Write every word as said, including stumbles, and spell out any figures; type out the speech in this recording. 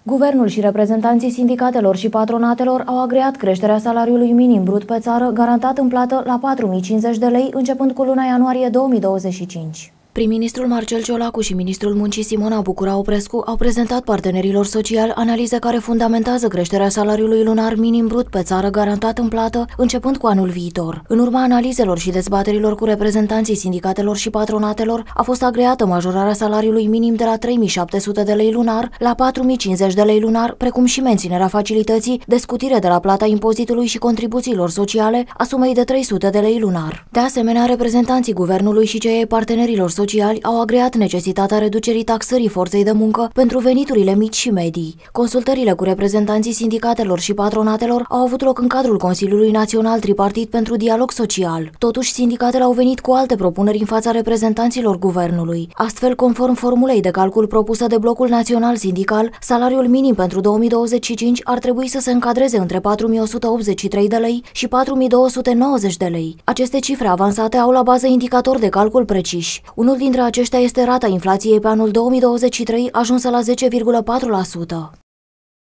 Guvernul și reprezentanții sindicatelor și patronatelor au agreat creșterea salariului minim brut pe țară, garantat în plată la patru mii cincizeci de lei, începând cu luna ianuarie două mii douăzeci și cinci. Prim-ministrul Marcel Ciolacu și ministrul muncii Simona Bucura-Oprescu au prezentat partenerilor sociali analize care fundamentează creșterea salariului lunar minim brut pe țară garantat în plată, începând cu anul viitor. În urma analizelor și dezbaterilor cu reprezentanții sindicatelor și patronatelor, a fost agreată majorarea salariului minim de la trei mii șapte sute de lei lunar la patru mii cincizeci de lei lunar, precum și menținerea facilității de scutire de la plata impozitului și contribuțiilor sociale a sumei de trei sute de lei lunar. De asemenea, reprezentanții guvernului și cei ai partenerilor sociali au agreat necesitatea reducerii taxării forței de muncă pentru veniturile mici și medii. Consultările cu reprezentanții sindicatelor și patronatelor au avut loc în cadrul Consiliului Național Tripartit pentru Dialog Social. Totuși, sindicatele au venit cu alte propuneri în fața reprezentanților guvernului. Astfel, conform formulei de calcul propusă de Blocul Național Sindical, salariul minim pentru două mii douăzeci și cinci ar trebui să se încadreze între patru mii o sută optzeci și trei de lei și patru mii două sute nouăzeci de lei. Aceste cifre avansate au la bază indicatori de calcul preciși. Unul dintre aceștia este rata inflației pe anul două mii douăzeci și trei, ajunsă la zece virgulă patru la sută.